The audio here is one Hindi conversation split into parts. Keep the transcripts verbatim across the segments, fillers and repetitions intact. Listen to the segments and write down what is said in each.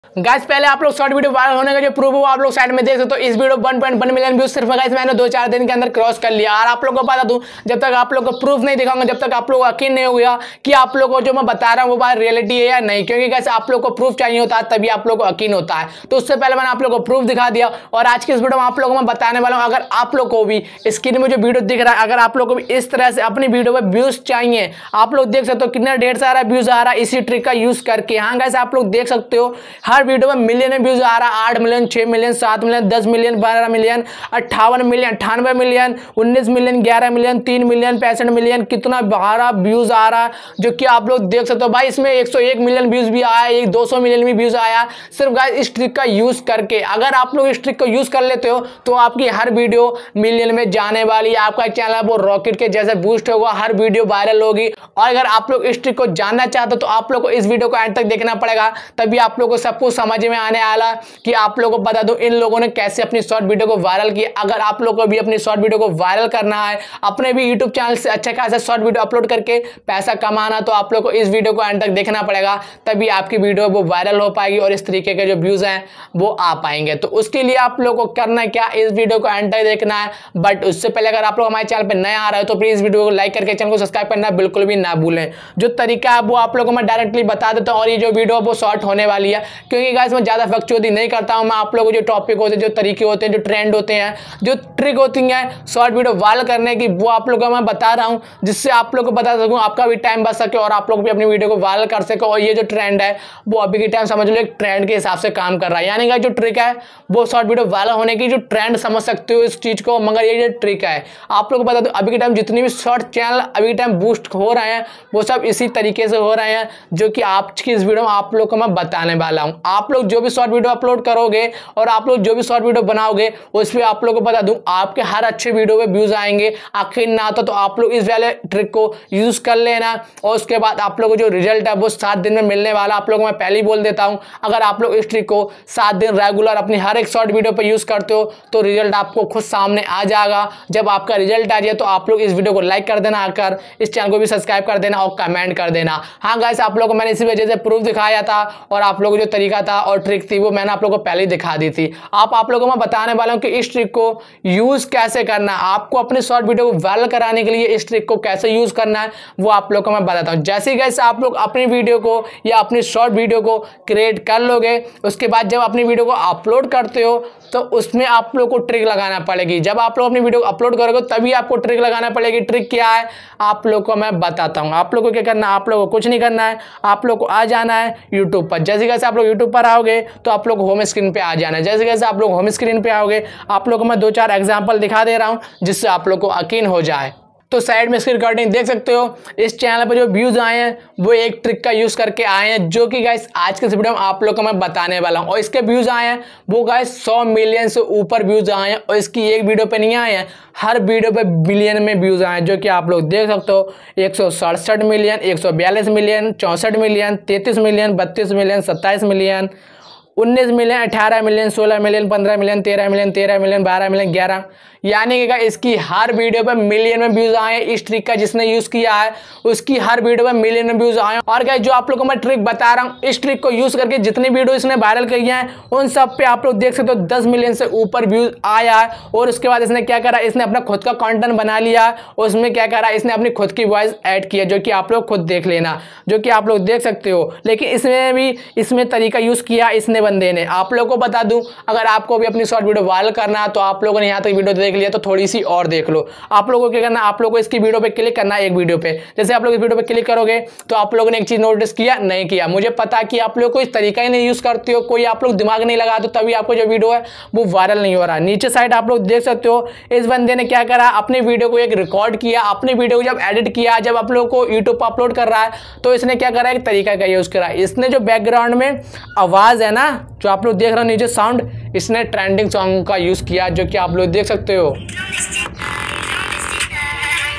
गाइस पहले आप लोग शॉर्ट वीडियो वायरल होने का जो प्रूफ हो आप लोग साइड में देख सकते हो। इस video one point one million views सिर्फ गाइस मैंने दो चार दिन के अंदर क्रॉस कर लिया। और आप लोग को बता दूं, जब तक आप लोग को प्रूफ नहीं दिखाऊंगा, जब तक आप लोग को यकीन नहीं होगा कि आप लोग को जो मैं बता रहा हूं वो बात रियलिटी है या नहीं, क्योंकि गाइस आप लोग को प्रूफ चाहिए होता है तभी आप लोग को यकीन होता है। तो उससे पहले मैंने आप लोग को प्रूफ दिखा दिया और आज की इस वीडियो में आप लोगों को मैं बताने वाला हूं, अगर आप लोग को भी स्क्रीन में जो वीडियो दिख रहा है, अगर आप लोग को भी इस तरह से अपनी वीडियो में व्यूज चाहिए, आप लोग देख सकते हो कितना ढेर सारा व्यूज आ रहा है इसी ट्रिक का यूज करके। हाँ गाइस आप लोग देख सकते हो हर वीडियो में मिलियन व्यूज आ रहा है, आठ मिलियन, छह मिलियन, सात मिलियन, दस मिलियन, बारह मिलियन, अट्ठावन मिलियन, अट्ठानवे मिलियन, उन्नीस मिलियन, ग्यारह मिलियन, तीन मिलियन, पैंसठ मिलियन, कितना बारह व्यूज आ रहा है जो कि आप लोग देख सकते हो। भाई इसमें एक सौ एक मिलियन व्यूज भी आया, एक दो सौ मिलियन भी व्यूज आया, सिर्फ गाइस इस ट्रिक का यूज करके। अगर आप लोग इस ट्रिक को यूज कर लेते हो तो आपकी हर वीडियो मिलियन में जाने वाली है, आपका चैनल वो रॉकेट के जैसे बूस्ट होगा, हर वीडियो वायरल होगी। और अगर आप लोग इस ट्रिक को जानना चाहते हो तो आप लोग को इस वीडियो को एंड तक देखना पड़ेगा, तभी आप लोग को सब कुछ समझ में आने वाला कि आप लोगों को बता दूं इन लोगों ने कैसे अपनी शॉर्ट वीडियो को वायरल किया। अगर आप लोगों को भी अपनी शॉर्ट वीडियो को वायरल करना है, अपने भी यूट्यूब चैनल से अच्छा खासा शॉर्ट वीडियो अपलोड करके पैसा कमाना, तो आप लोग को इस वीडियो को एंड तक देखना पड़ेगा, तभी आपकी वीडियो वो वायरल हो पाएगी और इस तरीके के जो व्यूज हैं वो आ पाएंगे। तो उसके लिए आप लोग को करना क्या, इस वीडियो को एंड तक देखना है। बट उससे पहले अगर आप लोग हमारे चैनल पर नए आ रहे हो तो प्लीज वीडियो को लाइक करके चैनल को सब्सक्राइब करना बिल्कुल भी ना भूलें। जो तरीका है वो आप लोगों को मैं डायरेक्टली बता देता हूँ और ये जो वीडियो वो शॉर्ट होने वाली है, क्योंकि गाइस मैं ज्यादा फ्लक्चुएट नहीं करता हूँ। मैं आप लोगों को जो टॉपिक होते हैं, जो तरीके होते हैं, जो ट्रेंड होते हैं, जो ट्रिक होती है शॉर्ट वीडियो वायरल करने की, वो आप लोगों को मैं बता रहा हूं, जिससे आप लोग को बता सकूं, आपका भी टाइम बच सके और आप लोग भी अपनी वीडियो को वायरल कर सके। और ये जो ट्रेंड है वो अभी के टाइम समझ लो एक ट्रेंड के हिसाब से काम कर रहा है, यानी कि जो ट्रिक है वो शॉर्ट वीडियो वायरल होने की जो ट्रेंड समझ सकते हो इस चीज को। मगर ये जो ट्रिक है आप लोग को बता दो, अभी के टाइम जितनी भी शॉर्ट चैनल अभी के टाइम बूस्ट हो रहे हैं वो सब इसी तरीके से हो रहे हैं, जो कि आज की इस वीडियो में आप लोग को मैं बताने वाला हूं। आप लोग जो भी शॉर्ट वीडियो अपलोड करोगे और आप लोग जो भी शॉर्ट वीडियो बनाओगे उस पे आप लोगों को बता दूं आपके हर अच्छे वीडियो पे व्यूज आएंगे। आखिर ना तो, तो आप लोग इस वाले ट्रिक को यूज कर लेना और उसके बाद आप लोगों को जो रिजल्ट है वो सात दिन में मिलने वाला। आप लोगों को मैं पहले ही बोल देता हूं, अगर आप लोग इस ट्रिक को सात दिन रेगुलर अपनी हर एक शॉर्ट वीडियो पे यूज करते हो तो रिजल्ट आपको खुद सामने आ जाएगा। जब आपका रिजल्ट आ जाए तो आप लोग इस वीडियो को लाइक कर देना, आकर इस चैनल को भी सब्सक्राइब कर देना और कमेंट कर देना। हाँ गाइस आप लोगों को मैंने इसी वजह से प्रूफ दिखाया था और आप लोगों को जो तरीका था और ट्रिक थी वो मैंने आप लोगों को पहले ही दिखा दी थी। आप आप लोगों को मैं बताने वाला हूं कि इस ट्रिक को यूज कैसे करना है, आपको अपने शॉर्ट वीडियो को वायरल कराने के लिए इस ट्रिक को कैसे यूज करना है वो आप लोगों को मैं बताता हूं। जैसे गाइस आप लोग अपनी वीडियो को या अपनी शॉर्ट वीडियो को क्रिएट कर लोगे, उसके बाद जब अपनी वीडियो को अपलोड करते हो तो उसमें आप लोग को ट्रिक लगाना पड़ेगी। जब आप लोग अपनी वीडियो को अपलोड करोगे तभी आपको ट्रिक लगाना पड़ेगी। ट्रिक क्या है आप लोग को मैं बताता हूं। आप लोग को क्या करना है, आप लोग को कुछ नहीं करना है, आप लोग को आ जाना है यूट्यूब पर। जैसे कैसे आप लोग यूट्यूब पर आओगे तो आप लोग होम स्क्रीन पे आ जाना है। जैसे कैसे आप लोग होम स्क्रीन पे आओगे आप लोग को मैं दो चार एग्जांपल दिखा दे रहा हूं जिससे आप लोग को यकीन हो जाए। तो साइड में स्क्रीन रिकॉर्डिंग देख सकते हो, इस चैनल पर जो व्यूज आए हैं वो एक ट्रिक का यूज करके आए हैं, जो कि गाइस आज के इस वीडियो में आप लोग को मैं बताने वाला हूं। और इसके व्यूज आए हैं वो गाइस सौ मिलियन से ऊपर व्यूज आए हैं और इसकी एक वीडियो पे नहीं आए हैं, हर वीडियो पे बिलियन में व्यूज आए हैं, जो कि आप लोग देख सकते हो। एक सौ सड़सठ मिलियन, एक सौ बयालीस मिलियन, चौंसठ मिलियन, तैंतीस मिलियन, बत्तीस मिलियन, सत्ताईस मिलियन, उन्नीस मिलियन, अठारह मिलियन, सोलह मिलियन, पंद्रह मिलियन, तेरह मिलियन, तेरह मिलियन, बारह मिलियन, ग्यारह, यानी कि इसकी हर वीडियो पे मिलियन में व्यूज आए हैं। इस ट्रिक का जिसने यूज किया है उसकी हर वीडियो पे मिलियन में व्यूज आए हैं। और गाइस जो आप लोगों को मैं ट्रिक बता रहा हूं, इस ट्रिक को यूज करके जितनी वीडियो इसने वायरल की हैं उन सब पे आप लोग देख सकते हो दस मिलियन से ऊपर व्यूज आया है। और उसके बाद इसने क्या करा, इसने अपना खुद का कंटेंट बना लिया, उसमें क्या करा, इसने अपनी खुद की वॉइस ऐड किया, जो कि आप लोग खुद देख लेना, जो कि आप लोग देख सकते हो। लेकिन इसमें भी इसमें तरीका यूज किया इसने बंदे ने। आप लोग को बता दूं, अगर आपको भी अपनी शॉर्ट वीडियो वायरल करना है तो आप लोगों ने यहाँ तक वीडियो देख लिया तो थोड़ी सी और देख लो। आप लोगों को क्या करना, आप लोगों को इसकी वीडियो पे क्लिक करना है, एक वीडियो पे। जैसे आप लोग इस वीडियो पे क्लिक करोगे तो आप लोगों ने एक चीज नोटिस किया, नहीं किया, मुझे पता कि आप लोग को इस तरीका ही नहीं यूज करते हो, कोई आप लोग दिमाग नहीं लगाते, तभी आपको जो वीडियो है वो वायरल नहीं हो रहा। नीचे साइड आप लोग देख सकते हो, इस बंदे ने क्या करा, अपने वीडियो को एक रिकॉर्ड किया, अपने वीडियो को जब एडिट किया, जब आप लोग को यूट्यूब पर अपलोड कर रहा है तो इसने क्या करा, एक तरीका का यूज करा। इसने जो बैकग्राउंड में आवाज है ना, जो आप लोग देख रहे हो नीचे साउंड, इसने ट्रेंडिंग सॉन्ग का यूज किया, जो कि आप लोग देख सकते हो।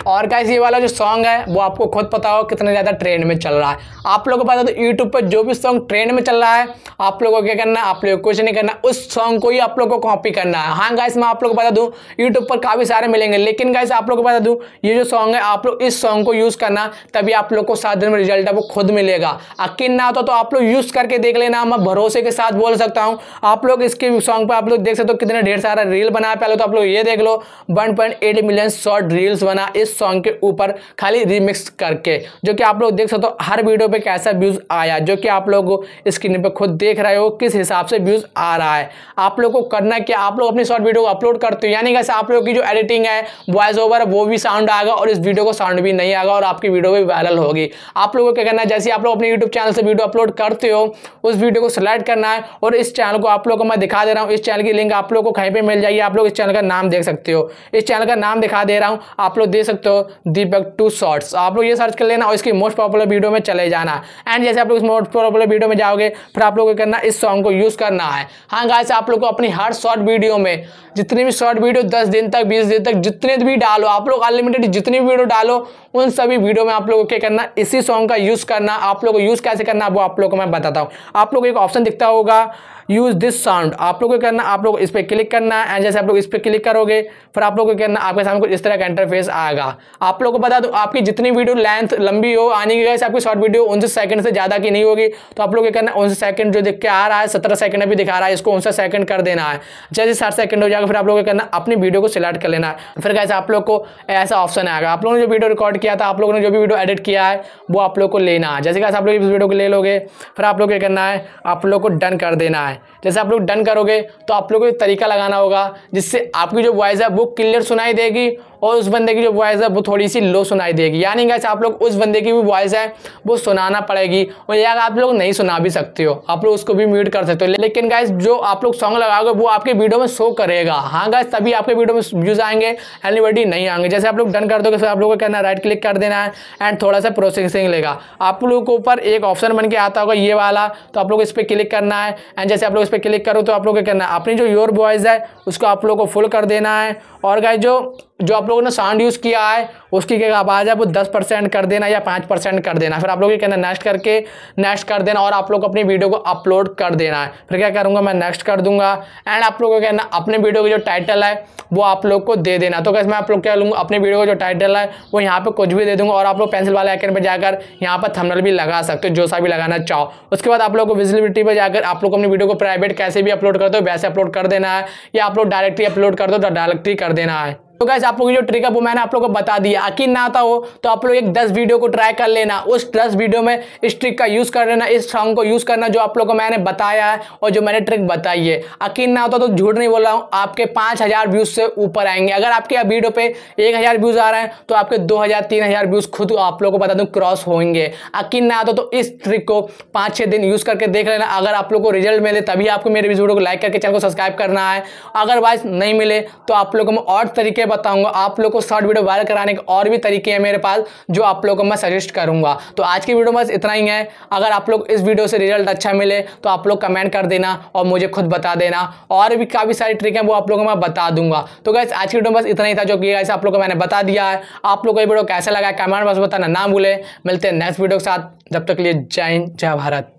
और गाइस ये वाला जो सॉन्ग है वो आपको खुद पता हो कितना ज़्यादा ट्रेंड में चल रहा है। आप लोगों को पता तो यूट्यूब पर जो भी सॉन्ग ट्रेंड में चल रहा है आप लोगों को क्या करना है, आप लोगों को कुछ नहीं करना, उस सॉन्ग को ही आप लोगों को कॉपी करना है। हाँ गाइस मैं आप लोगों को बता दूं यूट्यूब पर काफ़ी सारे मिलेंगे, लेकिन गाइस आप लोगों को बता दूं ये जो सॉन्ग है आप लोग इस सॉन्ग को यूज़ करना, तभी आप लोग को सात दिन में रिजल्ट है वो खुद मिलेगा। यकीन ना आता तो आप लोग यूज़ करके देख लेना, मैं भरोसे के साथ बोल सकता हूँ। आप लोग इसके सॉन्ग पर आप लोग देख सकते हो कितने ढेर सारा रील बनाया। पहले तो आप लोग ये देख लो one point eight million short reels बना इस सॉन्ग के ऊपर खाली रिमिक्स करके, जो कि आप लोग देख सकते हो हर वीडियो पे कैसा व्यूज आया, जो कि आप लोग स्क्रीन पे खुद देख रहे हो किस हिसाब से व्यूज आ रहा है। आप लोग को करना क्या, आप लोग अपनी शॉर्ट वीडियो को अपलोड करते हो, यानी कैसे आप लोग की जो एडिटिंग है वॉइस ओवर वो भी साउंड आएगा और इस वीडियो को साउंड भी नहीं आएगा और आपकी वीडियो भी वायरल होगी। आप लोगों को क्या करना है, जैसे आप लोग अपने यूट्यूब चैनल से वीडियो अपलोड करते हो उस वीडियो को सिलेक्ट करना है और इस चैनल को आप लोग को मैं दिखा दे रहा हूँ, इस चैनल की लिंक आप लोग को कहीं पे मिल जाएगी। आप लोग इस चैनल का नाम देख सकते हो, इस चैनल का नाम दिखा दे रहा हूँ, आप लोग देख सकते हो दीपक टू शॉर्ट्स। आप लोग ये सर्च कर लेना और इसकी मोस्ट पॉपुलर वीडियो में चले जाना एंड जैसे आप लोग इस मोस्ट पॉपुलर वीडियो में जाओगे फिर आप लोग को करना इस सॉन्ग को यूज करना है। हाँ गाइस आप लोग को अपनी हर शॉर्ट वीडियो में जितनी भी शॉर्ट वीडियो दस दिन तक बीस दिन तक जितने भी डालो, आप लोग अनलिमिटेड जितनी भी वीडियो डालो उन सभी वीडियो में आप लोगों को क्या करना, इसी सॉन्ग का यूज करना। आप लोग को यूज कैसे करना वो आप लोग को मैं बताता हूँ। आप लोग को एक ऑप्शन दिखता होगा यूज दिस साउंड, आप लोग को करना, आप लोग इस पर क्लिक करना है एंड जैसे आप लोग इस पर क्लिक करोगे फिर आप लोग को करना आपके सामने कुछ इस तरह का इंटरफेस आएगा। आप लोग को बता दो आपकी जितनी वीडियो लेंथ लंबी हो आने की वजह से आपकी शॉर्ट वीडियो उनसे सेकंड से ज्यादा की नहीं होगी, तो आप लोग क्या करना उनसे सेकंड जो दिख के आ रहा है सत्रह सेकंड अभी दिखा रहा है इसको उनसे सेकंड कर देना है। जैसे साठ सेकंड हो जाएगा फिर आप लोग क्या करना अपनी वीडियो को सिलेक्ट कर लेना है। फिर कैसे आप लोग को ऐसा ऑप्शन आएगा, आप लोगों ने जो वीडियो रिकॉर्ड किया था आप लोगों ने जो भी वीडियो एडिट किया है वो आप लोग को लेना है। जैसे कैसे आप लोग इस वीडियो को ले लोगे फिर आप लोग क्या करना है आप लोग को डन कर देना है। जैसे आप लोग डन करोगे तो आप लोगों को एक तरीका लगाना होगा जिससे आपकी जो वॉइस है वो क्लियर सुनाई देगी और उस बंदे की जो वॉइस है वो थोड़ी सी लो सुनाई देगी, यानी कैसे आप लोग उस बंदे की भी वॉइस है वो सुनाना पड़ेगी और यार आप लोग नहीं सुना भी सकते हो, आप लोग उसको भी म्यूट कर सकते हो, लेकिन गाइस जो आप लोग सॉन्ग लगाओगे वो आपके वीडियो में शो करेगा। हाँ गाइस तभी आपके वीडियो में व्यूज आएंगे, एनिवर्डी नहीं आएंगे। जैसे आप लोग डन कर दोगे फिर आप लोगों को करना राइट क्लिक कर देना है एंड थोड़ा सा प्रोसेसिंग लेगा। आप लोगों के ऊपर एक ऑप्शन बन के आता होगा ये वाला, तो आप लोग इस पर क्लिक करना है एंड जैसे आप लोग इस पर क्लिक करो तो आप लोग क्या करना है अपनी जो योर वॉइस है उसको आप लोग को फुल कर देना है और गाइस जो जो आप लोगों ने साउंड यूज़ किया है उसकी क्या आवाज़ है वो दस परसेंट कर देना या पाँच परसेंट कर देना। फिर आप लोग ये कहना नेक्स्ट करके नेक्स्ट कर देना और आप लोग अपनी वीडियो को अपलोड कर देना है। फिर क्या करूँगा मैं नेक्स्ट कर दूंगा एंड आप लोगों को कहना अपने वीडियो की जो टाइटल है वो आप लोग को दे देना। तो कैसे मैं आप लोग क्या लूँगा अपने वीडियो का जो टाइटल है वो यहाँ पे कुछ भी दे दूँगा और आप लोग पेंसिल वाले आइकन पर जाकर यहाँ पर थंबनेल भी लगा सकते हो जो सा भी लगाना चाहो। उसके बाद आप लोग को विजिबिलिटी पर जाकर आप लोग अपनी वीडियो को प्राइवेट कैसे भी अपलोड करते हो वैसे अपलोड कर देना है या आप लोग डायरेक्टली अपलोड कर दो तो डायरेक्टली कर देना है। तो गाइस आप लोगों की जो ट्रिक है वो मैंने आप लोगों को बता दिया। यकीन ना आता हो तो आप लोग एक दस वीडियो को ट्राई कर लेना, उस दस वीडियो में इस ट्रिक का यूज कर लेना, इस सॉन्ग को यूज करना जो आप लोगों को मैंने बताया है और जो मैंने ट्रिक बताई है। यकीन ना आता तो झूठ नहीं बोल रहा हूँ, आपके पाँच हजार व्यूज से ऊपर आएंगे। अगर आपके वीडियो पे एक हजार व्यूज आ रहे हैं तो आपके दो हजार तीन हजार व्यूज खुद आप लोगों को बता दूं क्रॉस होंगे। यकीन ना आता तो इस ट्रिक को पाँच छः दिन यूज करके देख लेना। अगर आप लोग को रिजल्ट मिले तभी आपको मेरे वीडियो को लाइक करके चैनल को सब्सक्राइब करना है, अदरवाइज नहीं मिले तो आप लोगों को मैं और तरीके बताऊंगा। आप को शॉर्ट वीडियो वायरल कराने के और भी तरीके हैं मेरे पास जो आप लोगों को मैं सजेस्ट करूंगा। तो आज की वीडियो में बस इतना ही है। अगर आप लोग इस वीडियो से रिजल्ट अच्छा मिले तो आप लोग कमेंट कर देना और मुझे खुद बता देना, और भी काफी सारी ट्रिक हैं वो आप लोगों को मैं बता दूंगा। तो गाइस आज की वीडियो में बस इतना ही था जो कि गाइस आप लोगों को मैंने बता दिया है। आप लोग को ये वीडियो कैसा लगा कमेंट बॉक्स में बताना ना भूले। मिलते हैं नेक्स्ट वीडियो के साथ, जब तक के लिए जय हिंद जय भारत।